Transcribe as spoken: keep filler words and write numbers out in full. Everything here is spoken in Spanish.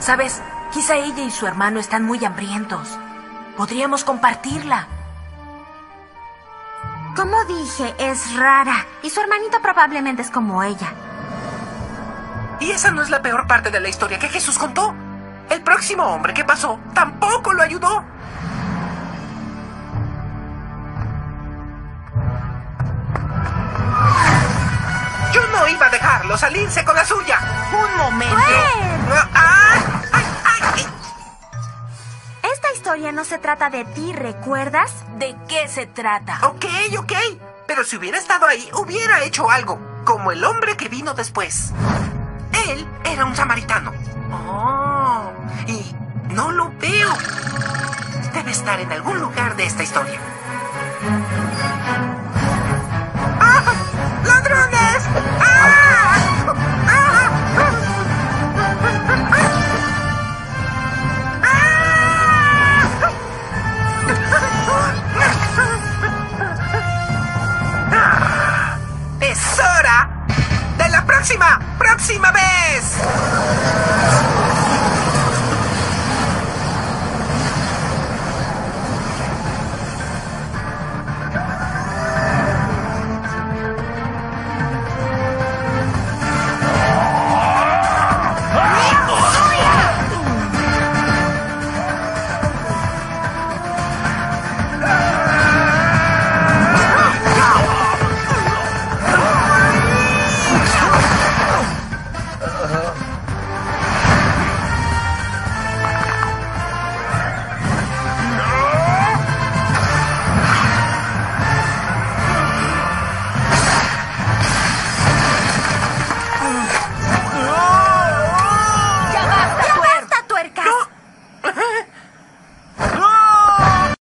¿Sabes? Quizá ella y su hermano están muy hambrientos. Podríamos compartirla. Como dije, es rara. Y su hermanito probablemente es como ella. Y esa no es la peor parte de la historia que Jesús contó. El próximo hombre que pasó tampoco lo ayudó. Yo no iba a dejarlo salirse con la suya. Un momento. ¡Gwen! ¡Ay! ¡Ay! ¡Ay! Esta historia no se trata de ti, ¿recuerdas? ¿De qué se trata? Ok, ok. Pero si hubiera estado ahí, hubiera hecho algo. Como el hombre que vino después. Él era un samaritano. Oh, y no lo veo. Debe estar en algún lugar de esta historia. ¡Ah! ¡Ladrones! ¡Ah! ¡Ah! ¡Ah! ¡Es hora de la próxima, próxima vez!